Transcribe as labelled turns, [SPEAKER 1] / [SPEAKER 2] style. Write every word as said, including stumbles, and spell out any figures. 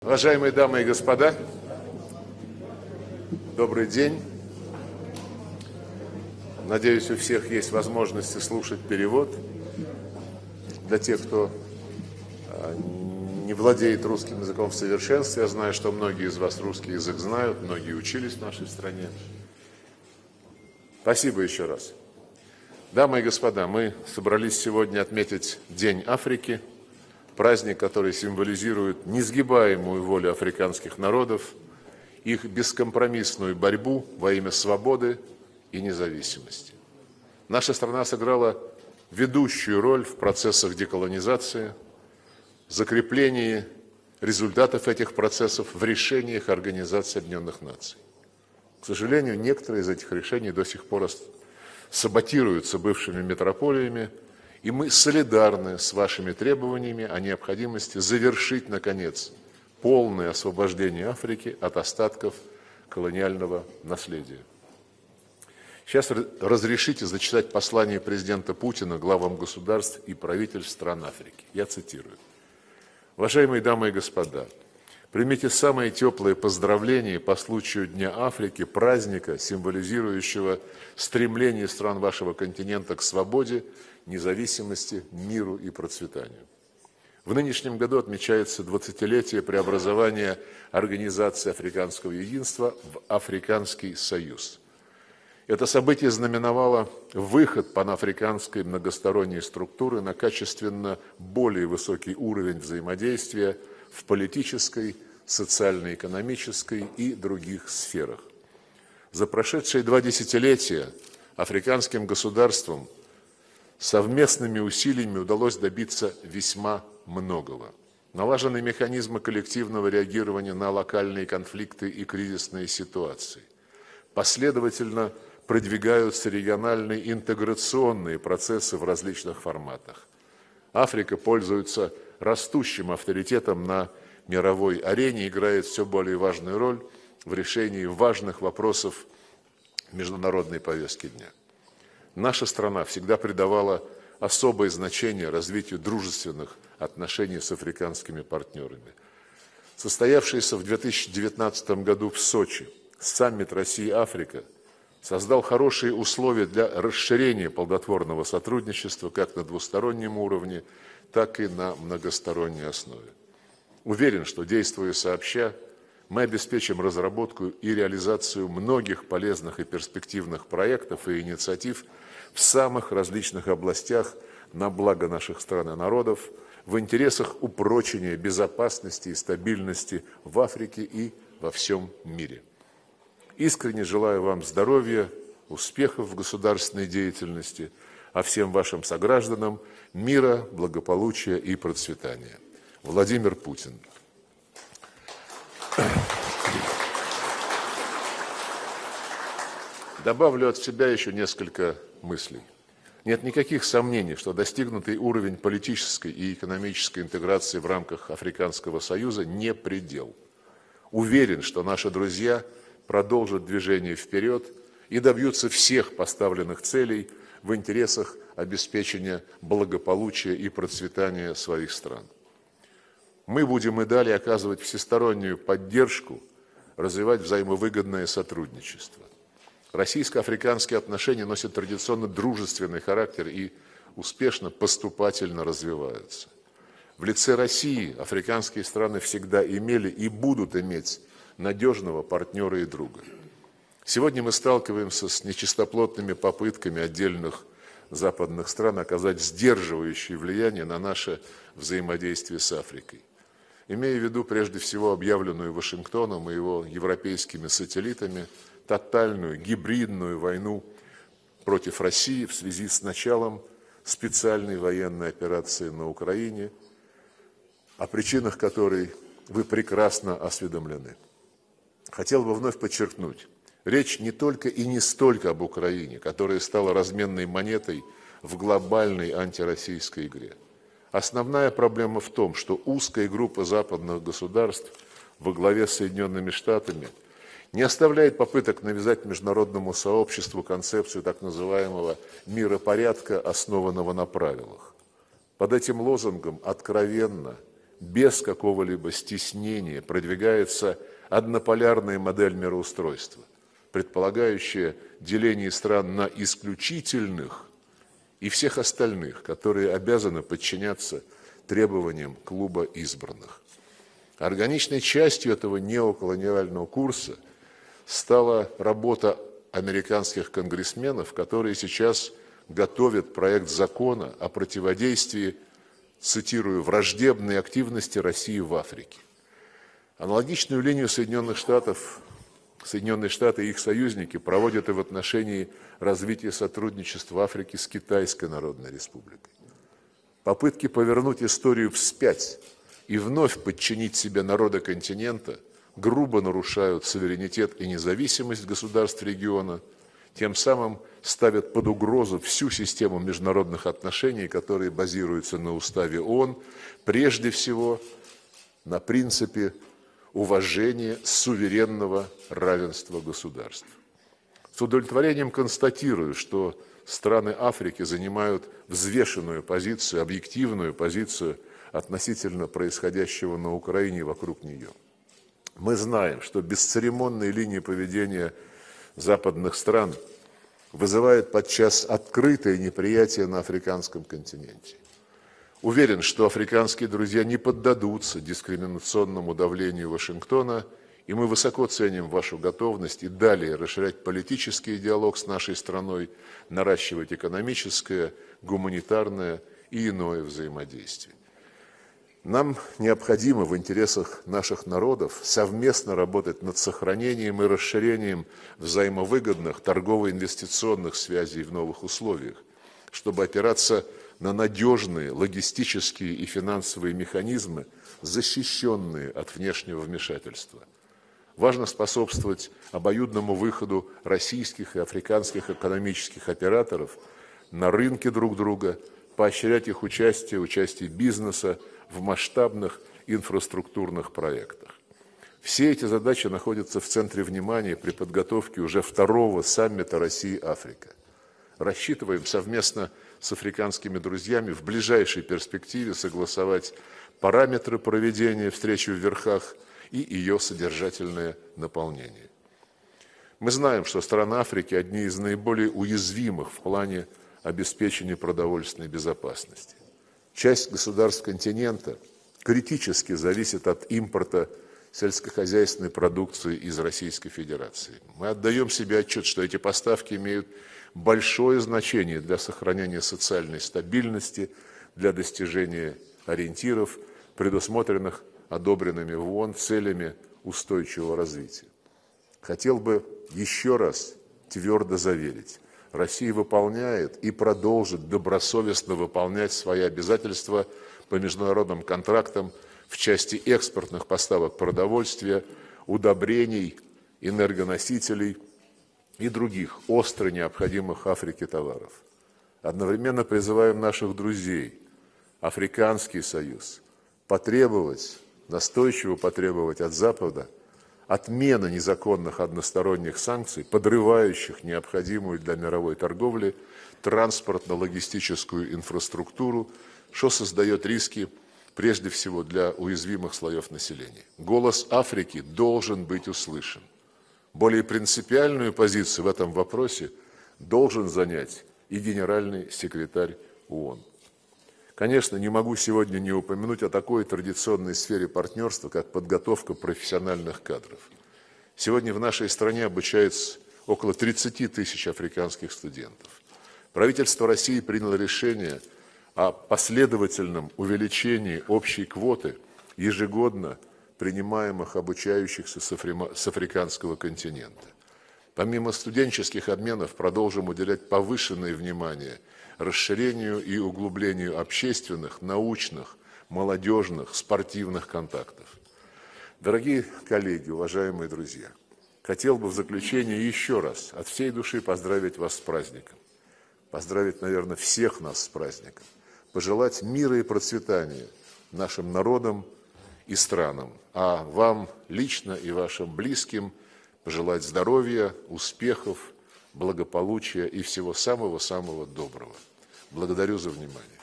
[SPEAKER 1] Уважаемые дамы и господа, добрый день. Надеюсь, у всех есть возможность слушать перевод. Для тех, кто не владеет русским языком в совершенстве, я знаю, что многие из вас русский язык знают, многие учились в нашей стране. Спасибо еще раз. Дамы и господа, мы собрались сегодня отметить День Африки, праздник, который символизирует несгибаемую волю африканских народов, их бескомпромиссную борьбу во имя свободы и независимости. Наша страна сыграла ведущую роль в процессах деколонизации, закреплении результатов этих процессов в решениях Организации Объединенных Наций. К сожалению, некоторые из этих решений до сих пор саботируются бывшими метрополиями, и мы солидарны с вашими требованиями о необходимости завершить, наконец, полное освобождение Африки от остатков колониального наследия. Сейчас разрешите зачитать послание президента Путина главам государств и правительств стран Африки. Я цитирую. Уважаемые дамы и господа, примите самые теплые поздравления по случаю Дня Африки, праздника, символизирующего стремление стран вашего континента к свободе, независимости, миру и процветанию. В нынешнем году отмечается двадцатилетие преобразования Организации Африканского единства в Африканский союз. Это событие знаменовало выход панафриканской многосторонней структуры на качественно более высокий уровень взаимодействия в политической, социально-экономической и других сферах. За прошедшие два десятилетия африканским государствам совместными усилиями удалось добиться весьма многого. Налажены механизмы коллективного реагирования на локальные конфликты и кризисные ситуации. Последовательно продвигаются региональные интеграционные процессы в различных форматах. Африка пользуется растущим авторитетом на мировой арене, играет все более важную роль в решении важных вопросов международной повестки дня. Наша страна всегда придавала особое значение развитию дружественных отношений с африканскими партнерами. Состоявшийся в две тысячи девятнадцатом году в Сочи саммит Россия-Африка создал хорошие условия для расширения плодотворного сотрудничества как на двустороннем уровне, так и на многосторонней основе. Уверен, что, действуя сообща, мы обеспечим разработку и реализацию многих полезных и перспективных проектов и инициатив в самых различных областях на благо наших стран и народов, в интересах упрочения безопасности и стабильности в Африке и во всем мире. Искренне желаю вам здоровья, успехов в государственной деятельности, а всем вашим согражданам мира, благополучия и процветания. Владимир Путин. Добавлю от себя еще несколько мыслей. Нет никаких сомнений, что достигнутый уровень политической и экономической интеграции в рамках Африканского союза не предел. Уверен, что наши друзья продолжат движение вперед и добьются всех поставленных целей в интересах обеспечения благополучия и процветания своих стран. Мы будем и далее оказывать всестороннюю поддержку, развивать взаимовыгодное сотрудничество. Российско-африканские отношения носят традиционно дружественный характер и успешно поступательно развиваются. В лице России африканские страны всегда имели и будут иметь надежного партнера и друга. Сегодня мы сталкиваемся с нечистоплотными попытками отдельных западных стран оказать сдерживающее влияние на наше взаимодействие с Африкой. Имея в виду прежде всего объявленную Вашингтоном и его европейскими сателлитами тотальную гибридную войну против России в связи с началом специальной военной операции на Украине, о причинах которой вы прекрасно осведомлены. Хотел бы вновь подчеркнуть, речь не только и не столько об Украине, которая стала разменной монетой в глобальной антироссийской игре. Основная проблема в том, что узкая группа западных государств во главе с Соединенными Штатами не оставляет попыток навязать международному сообществу концепцию так называемого миропорядка, основанного на правилах. Под этим лозунгом откровенно без какого-либо стеснения продвигается однополярная модель мироустройства, предполагающая деление стран на исключительных и всех остальных, которые обязаны подчиняться требованиям клуба избранных. Органичной частью этого неоколониального курса стала работа американских конгрессменов, которые сейчас готовят проект закона о противодействии, цитирую, враждебной активности России в Африке. Аналогичную линию Соединенных Штатов, Соединенные Штаты и их союзники проводят и в отношении развития сотрудничества в Африке с Китайской Народной Республикой. Попытки повернуть историю вспять и вновь подчинить себе народы континента грубо нарушают суверенитет и независимость государств региона, тем самым ставят под угрозу всю систему международных отношений, которые базируются на уставе ООН, прежде всего на принципе уважения суверенного равенства государств. С удовлетворением констатирую, что страны Африки занимают взвешенную позицию, объективную позицию относительно происходящего на Украине и вокруг нее. Мы знаем, что бесцеремонные линии поведения западных стран вызывают подчас открытое неприятие на африканском континенте. Уверен, что африканские друзья не поддадутся дискриминационному давлению Вашингтона, и мы высоко ценим вашу готовность и далее расширять политический диалог с нашей страной, наращивать экономическое, гуманитарное и иное взаимодействие. Нам необходимо в интересах наших народов совместно работать над сохранением и расширением взаимовыгодных торгово-инвестиционных связей в новых условиях, чтобы опираться на надежные логистические и финансовые механизмы, защищенные от внешнего вмешательства. Важно способствовать обоюдному выходу российских и африканских экономических операторов на рынки друг друга, поощрять их участие, участие бизнеса в масштабных инфраструктурных проектах. Все эти задачи находятся в центре внимания при подготовке уже второго саммита Россия-Африка. Рассчитываем совместно с африканскими друзьями в ближайшей перспективе согласовать параметры проведения встречи в верхах и ее содержательное наполнение. Мы знаем, что страны Африки одни из наиболее уязвимых в плане обеспечения продовольственной безопасности. Часть государств континента критически зависит от импорта сельскохозяйственной продукции из Российской Федерации. Мы отдаем себе отчет, что эти поставки имеют большое значение для сохранения социальной стабильности, для достижения ориентиров, предусмотренных одобренными в ООН целями устойчивого развития. Хотел бы еще раз твердо заверить, Россия выполняет и продолжит добросовестно выполнять свои обязательства по международным контрактам в части экспортных поставок продовольствия, удобрений, энергоносителей и других остро необходимых Африке товаров. Одновременно призываем наших друзей, Африканский союз, потребовать, настойчиво потребовать от Запада отмены незаконных односторонних санкций, подрывающих необходимую для мировой торговли транспортно-логистическую инфраструктуру, что создает риски прежде всего для уязвимых слоев населения. Голос Африки должен быть услышан. Более принципиальную позицию в этом вопросе должен занять и генеральный секретарь ООН. Конечно, не могу сегодня не упомянуть о такой традиционной сфере партнерства, как подготовка профессиональных кадров. Сегодня в нашей стране обучается около тридцати тысяч африканских студентов. Правительство России приняло решение о последовательном увеличении общей квоты ежегодно принимаемых обучающихся с африканского континента. Помимо студенческих обменов продолжим уделять повышенное внимание расширению и углублению общественных, научных, молодежных, спортивных контактов. Дорогие коллеги, уважаемые друзья, хотел бы в заключение еще раз от всей души поздравить вас с праздником. Поздравить, наверное, всех нас с праздником. Пожелать мира и процветания нашим народам и странам, а вам лично и вашим близким пожелать здоровья, успехов, благополучия и всего самого-самого доброго. Благодарю за внимание.